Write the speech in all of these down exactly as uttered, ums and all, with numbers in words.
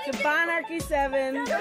To Bonarchy seven. To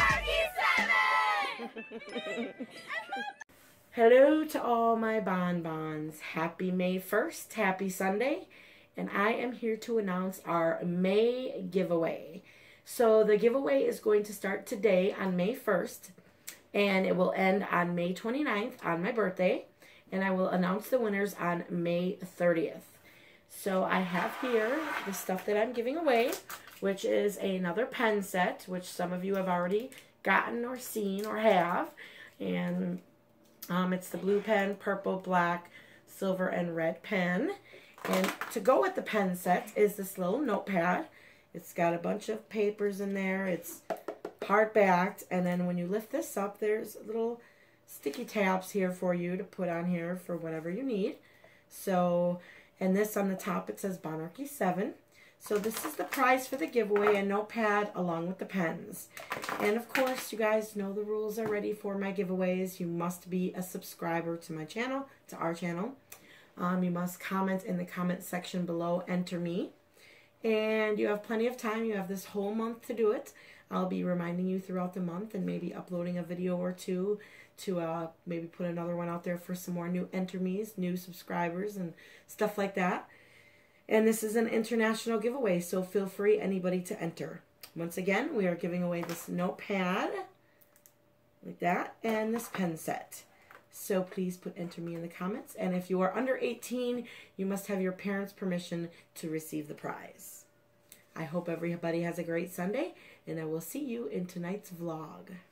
Bonarchy seven. Hello to all my bonbons. Happy May first. Happy Sunday. And I am here to announce our May giveaway. So the giveaway is going to start today on May first. And it will end on May twenty-ninth on my birthday. And I will announce the winners on May thirtieth. So I have here the stuff that I'm giving away, which is another pen set, which some of you have already gotten or seen or have. And um, it's the blue pen, purple, black, silver, and red pen. And to go with the pen set is this little notepad. It's got a bunch of papers in there. It's hard-backed. And then when you lift this up, there's little sticky tabs here for you to put on here for whatever you need. So, and this on the top, it says Bonarchy seven. So this is the prize for the giveaway, a notepad along with the pens. And of course, you guys know the rules already for my giveaways. You must be a subscriber to my channel, to our channel. Um, you must comment in the comment section below, enter me. And you have plenty of time. You have this whole month to do it. I'll be reminding you throughout the month and maybe uploading a video or two to uh, maybe put another one out there for some more new enter me's, new subscribers and stuff like that. And this is an international giveaway, so feel free, anybody, to enter. Once again, we are giving away this notepad, like that, and this pen set. So please put enter me in the comments. And if you are under eighteen, you must have your parents' permission to receive the prize. I hope everybody has a great Sunday, and I will see you in tonight's vlog.